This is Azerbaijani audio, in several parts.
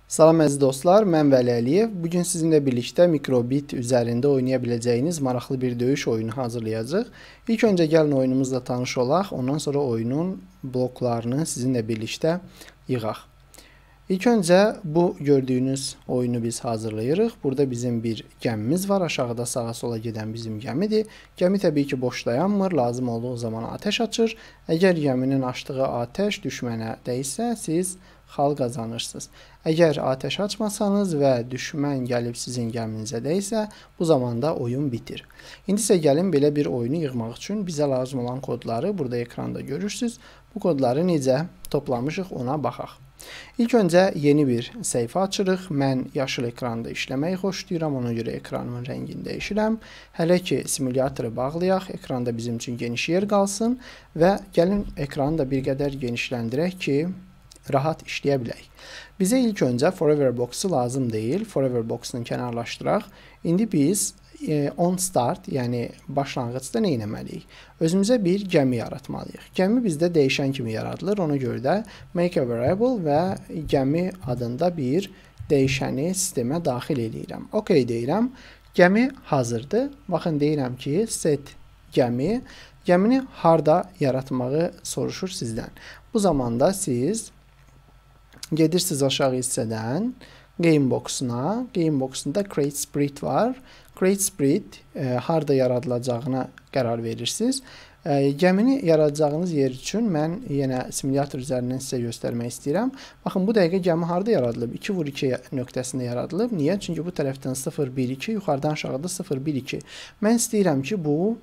Salam əziz dostlar, mən Vəli Əliyev. Bugün sizinlə birlikdə mikrobit üzərində oynaya biləcəyiniz maraqlı bir döyüş oyunu hazırlayacağıq. İlk öncə gəlin oyunumuzla tanış olaq, ondan sonra oyunun bloklarını sizinlə birlikdə yığaq. İlk öncə bu gördüyünüz oyunu biz hazırlayırıq. Burada bizim bir gəmimiz var, aşağıda sağa sola gedən bizim gəmidir. Gəmi təbii ki boş dayanmır, lazım olduğu zaman atəş açır. Əgər gəminin açdığı atəş düşmənə dəysə, siz xal qazanırsınız. Əgər atəş açmasanız və düşmən gəlib sizin gəminizə dəysə, bu zamanda oyun bitir. İndi isə gəlin belə bir oyunu yığmaq üçün bizə lazım olan kodları burada ekranda görürsünüz. Bu kodları necə toplamışıq ona baxaq. İlk öncə yeni bir səhifə açırıq. Mən yaşıl ekranda işləməyi xoşlayıram, ona görə ekranımın rəngini dəyişirəm. Hələ ki simülyatoru bağlayaq, ekranda bizim üçün geniş yer qalsın və gəlin ekranı da bir qədər genişləndirək ki, rahat işləyə bilək. Bizə ilk öncə Forever Box-u lazım deyil. Forever Box-unu kənarlaşdıraq. İndi biz on start, yəni başlanğıcda nə etməliyik? Özümüzə bir gəmi yaratmalıyıq. Gəmi bizdə dəyişən kimi yaradılır. Ona görə də make a variable və gəmi adında bir dəyişəni sistemə daxil edirəm. OK deyirəm. Gəmi hazırdır. Baxın deyirəm ki, set gəmi. Gəmini harda yaratmağı soruşur sizdən. Bu zamanda siz gedirsiniz aşağı hissədən Game Box-una. Game Box-unda Create Spread var. Create Spread harda yaradılacağına qərar verirsiniz. Gəmini yaradacağınız yer üçün mən yenə simulyator üzərindən sizə göstərmək istəyirəm. Baxın, bu dəqiqə gəmi harda yaradılıb? 2-2 nöqtəsində yaradılıb. Niyə? Çünki bu tərəfdən 0-1-2, yuxarıdan aşağıda 0-1-2. Mən istəyirəm ki, bu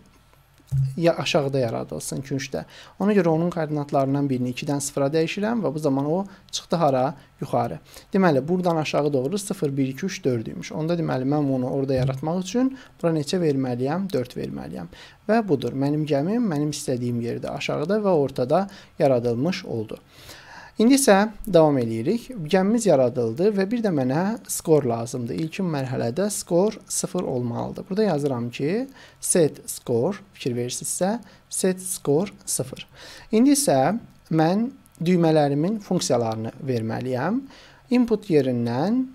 aşağıda yaradılsın küncdə. Ona görə onun koordinatlarından birini 2-dən 0-a dəyişirəm və bu zaman o çıxdı hara? Yuxarı. Deməli, buradan aşağı doğru 0, 1, 2, 3, 4 imiş. Onda deməli, mən onu orada yaratmaq üçün bura neçə verməliyəm? 4 verməliyəm. Və budur. Mənim gəmim, mənim istədiyim yerdə aşağıda və ortada yaradılmış oldu. İndi isə davam edirik. Gəmimiz yaradıldı və bir də mənə skor lazımdır. İlkin mərhələdə skor 0 olmalıdır. Burada yazıram ki, set skor, fikir verirsinizsə, set skor 0. İndi isə mən düymələrimin funksiyalarını verməliyəm. Input yerindən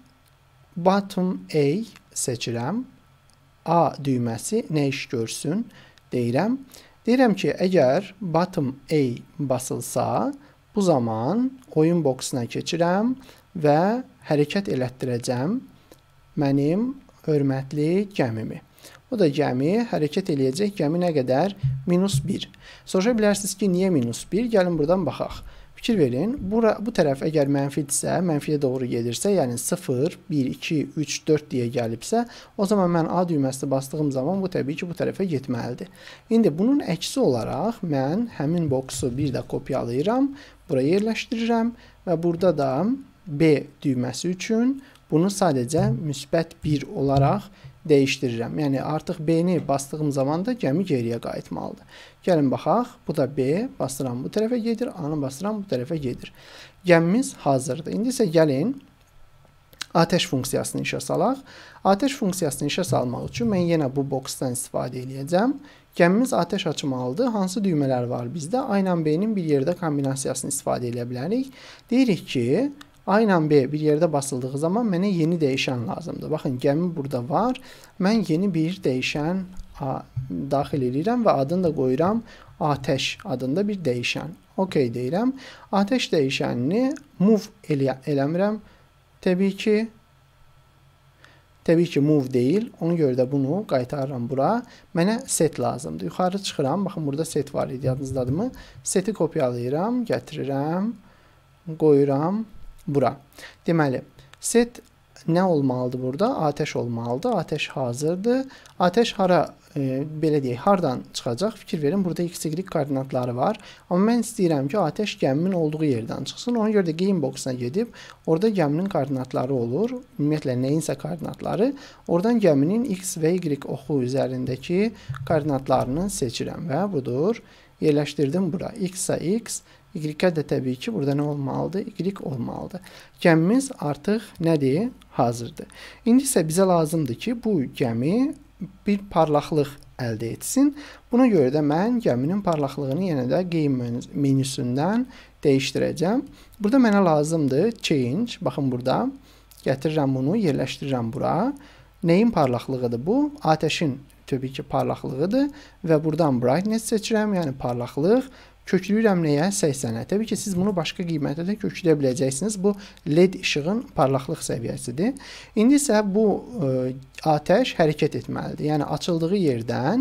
bottom A seçirəm. A düyməsi nə iş görsün deyirəm. Deyirəm ki, əgər bottom A basılsa, bu zaman oyun boksuna keçirəm və hərəkət elətdirəcəm mənim hörmətli gəmimi. Bu da gəmi hərəkət eləyəcək. Gəmi nə qədər? -1. Soruşa bilərsiniz ki, niyə -1? Gəlin buradan baxaq. Fikir verin, bu tərəf əgər mənfidirsə, mənfiyə doğru gedirsə, yəni 0, 1, 2, 3, 4 deyə gəlibsə, o zaman mən A düyməsini bastığım zaman bu təbii ki, bu tərəfə getməlidir. İndi bunun əksi olaraq mən həmin boksu bir də kopyalayıram, buraya yerləşdirirəm və burada da B düyməsi üçün bunu sadəcə müsbət 1 olaraq dəyişdirirəm. Yəni artıq B-ni bastığım zaman da gəmi geriyə qayıtmalıdır. Gəlin baxaq. Bu da B. Bastıram bu tərəfə gedir. A-nı bastıram bu tərəfə gedir. Gəmimiz hazırdır. İndi isə gəlin atəş funksiyasını işə salaq. Atəş funksiyasını işə salmaq üçün mən yenə bu boksdan istifadə edəcəm. Gəmimiz atəş açmalıdır. Hansı düymələr var bizdə? A ilə B-nin bir yerdə kombinasiyasını istifadə edə bilərik. Deyirik ki, A ilə B bir yerdə basıldığı zaman mənə yeni dəyişən lazımdır. Baxın, gəmi burada var. Mən yeni bir dəyişən daxil edirəm və adını da qoyuram atəş adında bir dəyişən. OK deyirəm. Atəş dəyişənini move eləmirəm. Təbii ki move deyil. Ona görə də bunu qaytarıram bura. Mənə set lazımdır. Yuxarı çıxıram. Baxın, burada set var idi. Yadınızdadırmı? Seti kopyalayıram, gətirirəm, qoyuram bura. Deməli, set nə olmalıdır burada? Atəş olmalıdır. Atəş hazırdır. Atəş hara, belə deyək, hardan çıxacaq? Fikir verin, burada x-y koordinatları var. Amma mən istəyirəm ki, atəş gəmimin olduğu yerdən çıxsın. Ona görə də game box-una gedib, orada gəminin koordinatları olur. Ümumiyyətlə, nəyinsə koordinatları. Oradan gəminin x və y oxu üzərindəki koordinatlarını seçirəm və budur. Yerləşdirdim bura. X-a x, Y-ə də təbii ki, burada nə olmalıdır? Y olmalıdır. Gəmimiz artıq nədir? Hazırdır. İndi isə bizə lazımdır ki, bu gəmi bir parlaqlıq əldə etsin. Buna görə də mən gəminin parlaqlığını yenə də game menüsündən dəyişdirəcəm. Burada mənə lazımdır change. Baxın burada Gətirirəm bunu, yerləşdirirəm bura. Neyin parlaqlığıdır bu? Atəşin təbii ki parlaqlığıdır və buradan brightness seçirəm, yəni parlaqlıq. Kökləyirəm nəyə? 80-ə. Təbii ki, siz bunu başqa qiymətə də kökləyə biləcəksiniz. Bu LED işığın parlaqlıq səviyyəsidir. İndi isə bu atəş hərəkət etməlidir. Yəni açıldığı yerdən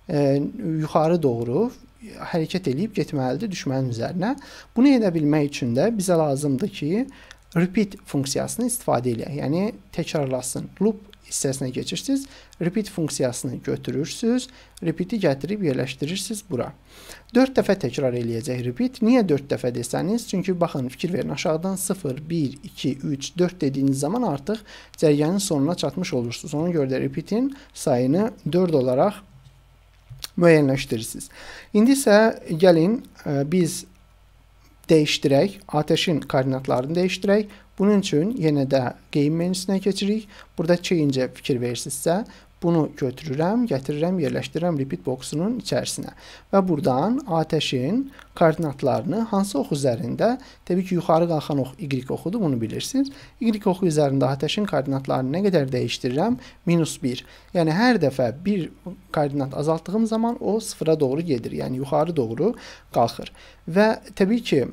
yuxarı doğru hərəkət edib getməlidir düşmənin üzərinə. Bunu edə bilmək üçün də bizə lazımdır ki, repeat funksiyasını istifadə edək. Yəni təkrarlasın. Loop hissəsinə keçirsiniz, repeat funksiyasını götürürsünüz, repeat'i gətirib yerləşdirirsiniz bura. 4 dəfə təkrar eləyəcək repeat. Niyə 4 dəfə desəniz? Çünki baxın, fikir verin, aşağıdan 0, 1, 2, 3, 4 dediyiniz zaman artıq cərgənin sonuna çatmış olursunuz. Ona görə də repeat'in sayını 4 olaraq müəyyənləşdirirsiniz. İndi isə gəlin biz dəyişdirək, atəşin koordinatlarını dəyişdirək. Bunun üçün yenə də game menüsünə keçirik. Burada change-ə fikir verirsinizsə, bunu götürürəm, gətirirəm, yerləşdirirəm repeat boxunun içərisinə. Və buradan atəşin koordinatlarını hansı ox üzərində, təbii ki, yuxarı qalxan ox Y oxudur, bunu bilirsiniz. Y oxu üzərində atəşin koordinatlarını nə qədər dəyişdirirəm? -1. Yəni, hər dəfə bir koordinat azaltdığım zaman o sıfıra doğru gedir. Yəni, yuxarı doğru qalxır. Və təbii ki,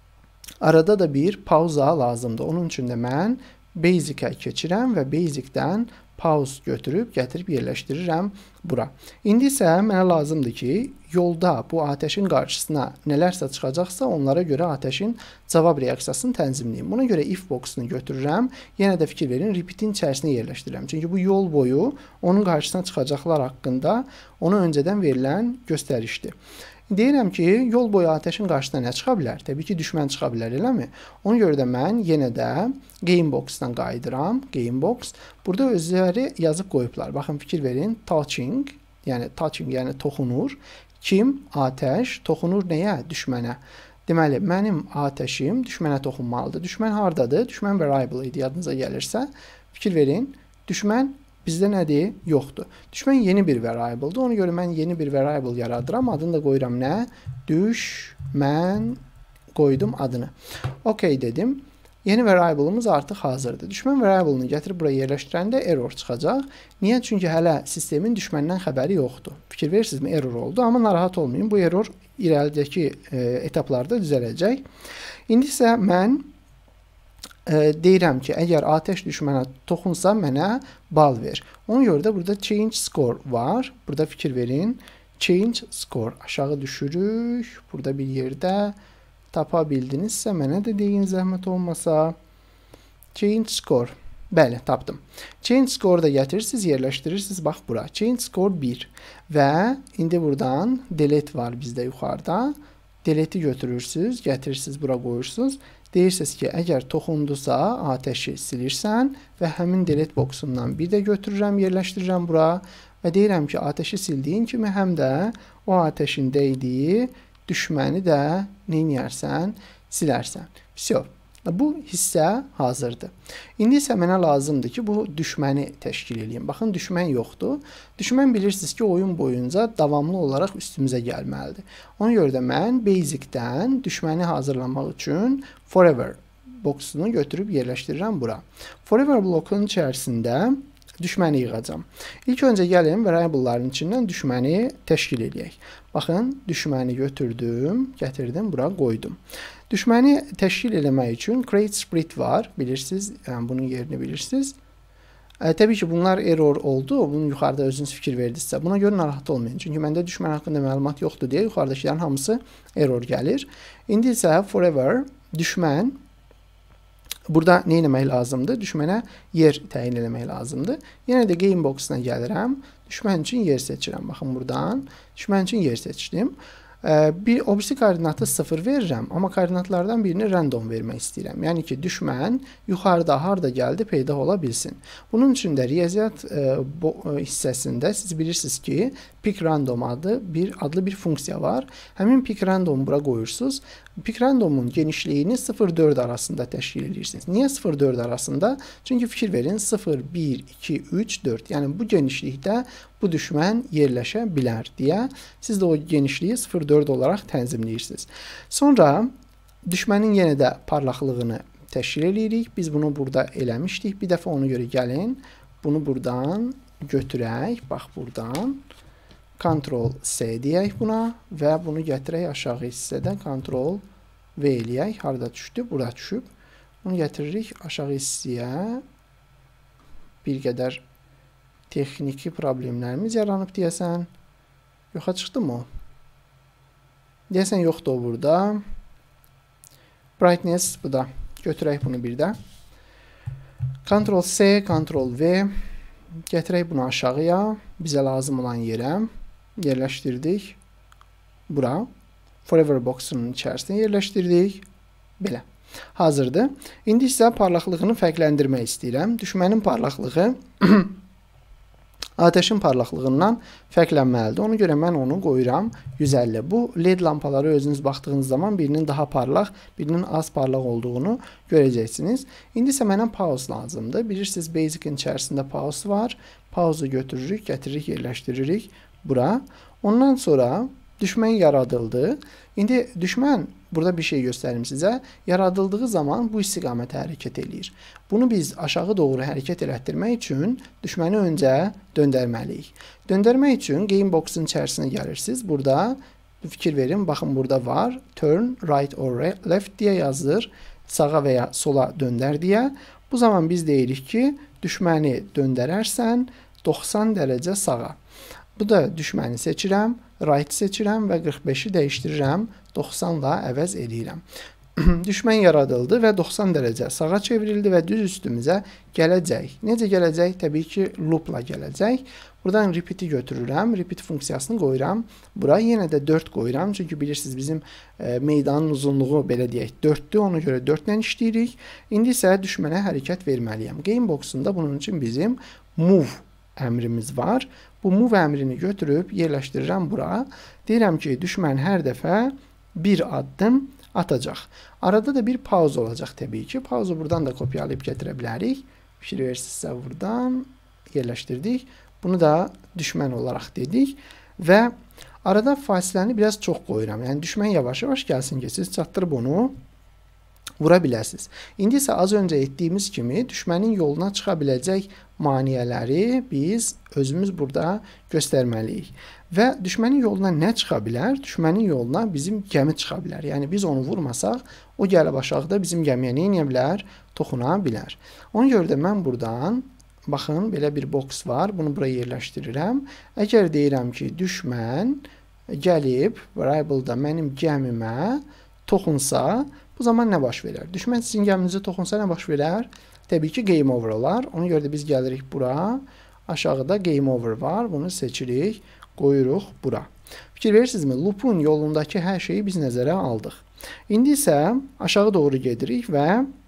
arada da bir pauza lazımdır. Onun üçün də mən Basic-ə keçirəm və Basic-dən pause götürüb, gətirib yerləşdirirəm bura. İndi isə mənə lazımdır ki, yolda bu atəşin qarşısına nələrsə çıxacaqsa, onlara görə atəşin cavab reaksiyasını tənzimləyim. Buna görə if boxunu götürürəm, yenə də fikir verin, repeat-in içərisinə yerləşdirirəm. Çünki bu yol boyu onun qarşısına çıxacaqlar haqqında ona öncədən verilən göstərişdir. Deyirəm ki, yol boyu atəşin qarşısına nə çıxa bilər? Təbii ki, düşmən çıxa bilər, eləmi? Ona görə də mən yenə də game box-dan qayıdıram. Game box. Burada özləri yazıb qoyublar. Baxın, fikir verin. Touching, yəni toxunur. Kim? Atəş. Toxunur nəyə? Düşmənə. Deməli, mənim atəşim düşmənə toxunmalıdır. Düşmən hardadır? Düşmən variable idi, yadınıza gəlirsə. Fikir verin. Düşmən bizdə nədir? Yoxdur. Düşmən yeni bir variable'dır. Ona görə mən yeni bir variable yaradıram. Adını da qoyuram nə? Düşmən qoydum adını. OK dedim. Yeni variable'ımız artıq hazırdır. Düşmən variable'ını gətirib buraya yerləşdirəndə error çıxacaq. Niyə? Çünki hələ sistemin düşməndən xəbəri yoxdur. Fikir verirsinizmi? Error oldu. Amma narahat olmayın. Bu error irəlidəki etaplarda düzələcək. İndi isə mən deyirəm ki, əgər atəş düşmənə toxunsa mənə bal ver. Ona görə də burada change score var. Burada fikir verin. Change score. Aşağı düşürük. Burada bir yerdə tapa bildinizsə mənə də deyin zəhmət olmasa. Change score. Bəli, tapdım. Change score da gətirirsiniz, yerləşdirirsiniz. Bax bura. Change score 1. Və indi buradan delete var bizdə yuxarıda. Delete'i götürürsünüz, gətirirsiniz, bura qoyursunuz. Deyirsiniz ki, əgər toxundusa atəşi silirsən və həmin delete boxundan bir də götürürəm, yerləşdirirəm bura və deyirəm ki, atəşi sildiyin kimi həm də o atəşin dəydiyi düşməni də neyniyərsən? Silərsən. Всё. Bu hissə hazırdır. İndi isə mənə lazımdır ki, bu düşməni təşkil edeyim. Baxın, düşmən yoxdur. Düşmən bilirsiniz ki, oyun boyunca davamlı olaraq üstümüzə gəlməlidir. Ona görə də mən Basic-dən düşməni hazırlamaq üçün Forever boxunu götürüb yerləşdirirəm bura. Forever blokunun içərisində düşməni yığacam. İlk öncə gəlin variable'ların içindən düşməni təşkil edək. Baxın, düşməni götürdüm, gətirdim, bura qoydum. Düşməni təşkil eləmək üçün create split var, bilirsiniz, yəni bunun yerini bilirsiniz. Təbii ki, bunlar error oldu, bunun yuxarıda özünüz fikir verdinizsə, buna görə narahat olmayın. Çünki məndə düşmən haqqında məlumat yoxdur deyə yuxarıdakilərin hamısı error gəlir. İndi isə forever düşmən, burada nə etmək lazımdır? Düşmənə yer təyin eləmək lazımdır. Yenə də game box-una gəlirəm, düşmən üçün yer seçirəm. Baxın buradan, düşmən üçün yer seçdim. Obisi koordinatı 0 verirəm, amma koordinatlardan birini random vermək istəyirəm. Yəni ki, düşmən yuxarıda harda gəldi peyda ola bilsin. Bunun üçün də riyaziyyat hissəsində siz bilirsiniz ki, pick random adlı bir funksiya var. Həmin pick randomu bura qoyursunuz. Pick randomun genişliyini 0-4 arasında təşkil edirsiniz. Niyə 0-4 arasında? Çünki fikir verin 0, 1, 2, 3, 4. Yəni bu genişlikdə bu düşmən yerləşə bilər deyə siz də o genişliyi 0-4 olaraq tənzimləyirsiniz. Sonra düşmənin yenə də parlaqlığını təşkil edirik. Biz bunu burada eləmişdik. Bir dəfə ona görə gəlin. Bunu buradan götürək. Bax, buradan. Ctrl-C deyək buna və bunu gətirək aşağı hissədə. Ctrl-V eləyək. Harada düşdü? Bura düşüb. Bunu gətiririk aşağı hissəyə. Bir qədər texniki problemlərimiz yaranıb deyəsən. Yoxa çıxdı mı? Deyəsən yoxdur o burada. Brightness bu da. Götürək bunu bir də. Ctrl-C, Ctrl-V. Gətirək bunu aşağıya. Bizə lazım olan yerə. Yerləşdirdik. Bura. Forever Box-un içərisində yerləşdirdik. Belə. Hazırdır. İndi isə parlaqlığını fərqləndirmək istəyirəm. Düşmənin parlaqlığı atəşin parlaqlığından fərqlənməlidir. Ona görə mən onu qoyuram 150. Bu LED lampaları özünüz baxdığınız zaman birinin daha parlaq, birinin az parlaq olduğunu görəcəksiniz. İndi isə mənə pause lazımdır. Bilirsiniz, Basic-in içərisində pause var. Pause-u götürürük, gətiririk, yerləşdiririk bura. Ondan sonra düşmən yaradıldı. İndi düşmən, burada bir şey göstərim sizə. Yaradıldığı zaman bu istiqamətə hərəkət eləyir. Bunu biz aşağı doğru hərəkət elətdirmək üçün düşməni öncə döndərməliyik. Döndərmək üçün Game Box-un içərisinə gəlirsiniz. Burada fikir verin, baxın burada var. Turn right or left deyə yazılır. Sağa və ya sola döndər deyə. Bu zaman biz deyirik ki, düşməni döndərərsən 90 dərəcə sağa. Bu da düşməni seçirəm, right seçirəm və 45-i dəyişdirirəm, 90-la əvəz eləyirəm. Düşmən yaradıldı və 90 dərəcə sağa çevrildi və düz üstümüzə gələcək. Necə gələcək? Təbii ki, loopla gələcək. Buradan repeat-i götürürəm, repeat funksiyasını qoyuram. Bura yenə də 4 qoyuram, çünki bilirsiniz bizim meydanın uzunluğu belə deyək 4-dür, ona görə 4-lə işləyirik. İndi isə düşmənə hərəkət verməliyəm. Gamebox-unda bunun üçün bizim move əmrimiz var. Bu move əmrini götürüb yerləşdirirəm bura. Deyirəm ki, düşmən hər dəfə bir addım atacaq. Arada da bir pause olacaq təbii ki. Pauzu buradan da kopyalayıb gətirə bilərik. Fikir versinizsə buradan yerləşdirdik. Bunu da düşmən olaraq dedik. Və arada fasiləni biraz çox qoyuram. Yəni düşmən yavaş-yavaş gəlsin ki, siz çatdırıb onu vura biləsiniz. İndi isə az öncə etdiyimiz kimi düşmənin yoluna çıxa biləcək maneələri biz özümüz burada göstərməliyik. Və düşmənin yoluna nə çıxa bilər? Düşmənin yoluna bizim gəmi çıxa bilər. Yəni biz onu vurmasaq, o gəlib aşağıda bizim gəmiyə nə edə bilər? Toxuna bilər. Ona görə də mən buradan, baxın, belə bir box var. Bunu buraya yerləşdirirəm. Əgər deyirəm ki, düşmən gəlib, variable-da mənim gəmimə toxunsa, bu zaman nə baş verər? Düşmən sizin gəminizə toxunsa nə baş verər? Təbii ki, game over olar. Ona görə də biz gəlirik bura. Aşağıda game over var. Bunu seçirik, qoyuruq bura. Fikir verirsinizmi? Loop'un yolundakı hər şeyi biz nəzərə aldıq. İndi isə aşağı doğru gedirik və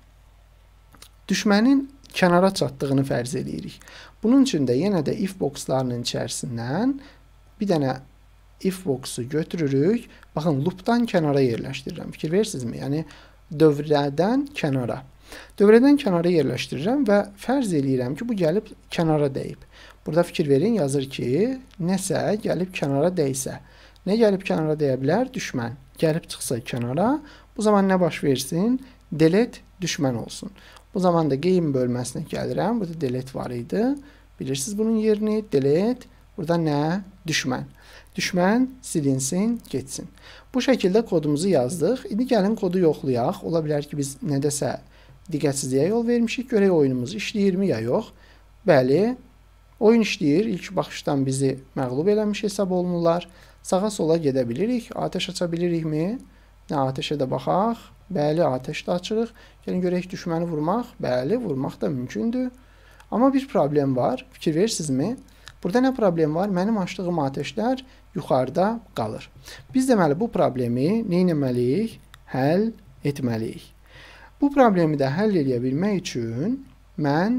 düşmənin kənara çatdığını fərz edirik. Bunun üçün də yenə də if boxlarının içərisindən bir dənə if box'u götürürük. Baxın, loop'dan kənara yerləşdirirəm. Fikir verirsinizmi? Yəni, dövrədən kənara. Dövrədən kənara yerləşdirirəm və fərz eləyirəm ki, bu gəlib kənara dəyib. Burada fikir verin, yazır ki, nəsə gəlib kənara dəysə. Nə gəlib kənara dəyə bilər? Düşmən. Gəlib çıxsa kənara, bu zaman nə baş versin? Delete düşmən olsun. Bu zaman da game bölməsinə gəlirəm. Burada delete var idi. Bilirsiniz bunun yerini. Delete. Burada nə? Düşmən. Düşmən silinsin, getsin. Bu şəkildə kodumuzu yazdıq. İndi gəlin kodu yoxlayaq. Ola bilər ki, biz nədəsə diqqətsizliyə yol vermişik. Görək oyunumuz işləyirmi ya yox? Bəli, oyun işləyir. İlk baxışdan bizi məğlub eləmiş hesab olunurlar. Sağa sola gedə bilirik. Atəş aça bilirikmi? Nə, atəşə də baxaq. Bəli, atəş də açırıq. Gəlin görək düşməni vurmaq. Bəli, vurmaq da mümkündür. Amma bir problem var. Fikir verirsinizmi? Burada nə problem var? Mənim açdığım atəşlər yuxarıda qalır. Biz deməli bu problemi nə etməliyik? Həll etməliyik. Bu problemi də həll edə bilmək üçün mən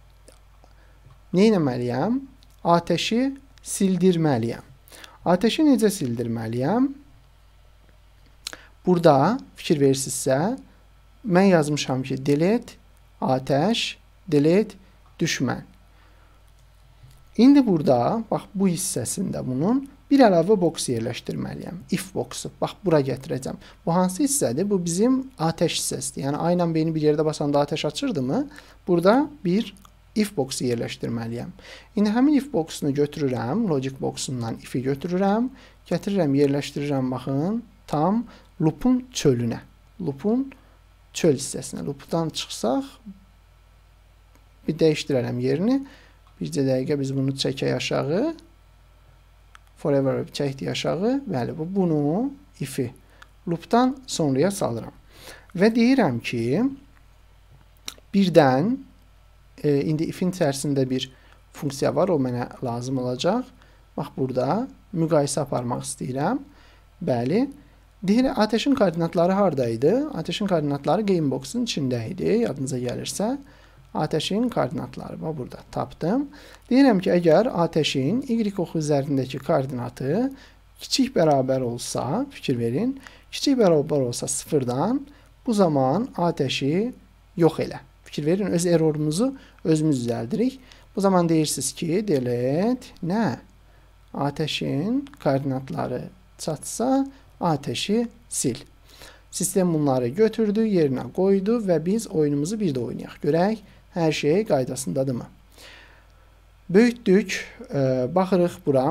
nə etməliyəm? Atəşi sildirməliyəm. Atəşi necə sildirməliyəm? Burada fikir verirsinizsə, mən yazmışam ki, delete, atəş, delete, düşmən. İndi burada, bax bu hissəsində bunun bir əlavə boks yerləşdirməliyəm. If boksu. Bax, bura gətirəcəm. Bu hansı hissədir? Bu bizim atəş hissəsidir. Yəni, A ilə B-ni bir yerdə basanda atəş açırdı mı? Burada bir if boksu yerləşdirməliyəm. İndi həmin if boksunu götürürəm. Logic boksundan if-i götürürəm. Gətirirəm, yerləşdirirəm, baxın, tam loopun çölünə. Loopun çöl hissəsinə. Loopdan çıxsaq, bir dəyişdirərəm yerini. Bircə dəqiqə biz bunu çəkək aşağı. Forever çəkdik aşağı. Bəli, bunu if-i loopdan sonraya salıram. Və deyirəm ki, birdən indi if-in içərisində bir funksiya var. O mənə lazım olacaq. Bax, burada müqayisə aparmaq istəyirəm. Bəli. Deyir, atəşin koordinatları haradaydı? Atəşin koordinatları gamebox'un içində idi. Yadınıza gəlirsə. Atəşin koordinatları. Bax, burada tapdım. Deyirəm ki, əgər atəşin y oxu üzərindəki koordinatı kiçik bərabər olsa, fikir verin, kiçik bərabər olsa 0-dan, bu zaman atəşi yox elə. Fikir verin, öz errorumuzu özümüz düzəldirik. Bu zaman deyirsiniz ki, delete, nə? Atəşin koordinatları çatsa, atəşi sil. Sistem bunları götürdü, yerinə qoydu və biz oyunumuzu bir də oynayaq. Görək, hər şey qaydasındadırmı? Böyütdük, baxırıq bura.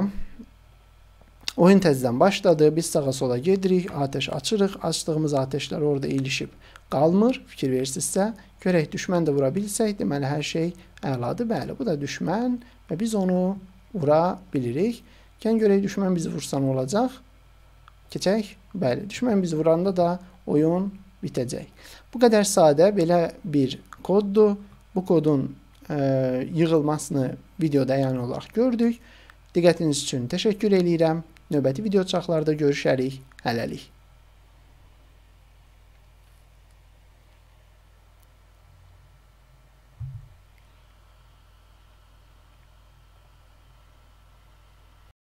Oyun təzədən başladı, biz sağa sola gedirik, atəş açırıq. Açdığımız atəşlər orada ilişib qalmır, fikir verirsinizsə. Görək, düşmən də vura bilsək, deməli, hər şey əladır. Bəli, bu da düşmən və biz onu vura bilirik. Gəlin görək, düşmən bizi vursa nə olacaq? Keçək. Bəli, düşmən bizi vuranda da oyun bitəcək. Bu qədər sadə, belə bir koddur. Bu kodun yığılmasını videoda yəni olaraq gördük. Diqqətiniz üçün təşəkkür edirəm. Növbəti video çaxlarda görüşərik. Hələlik.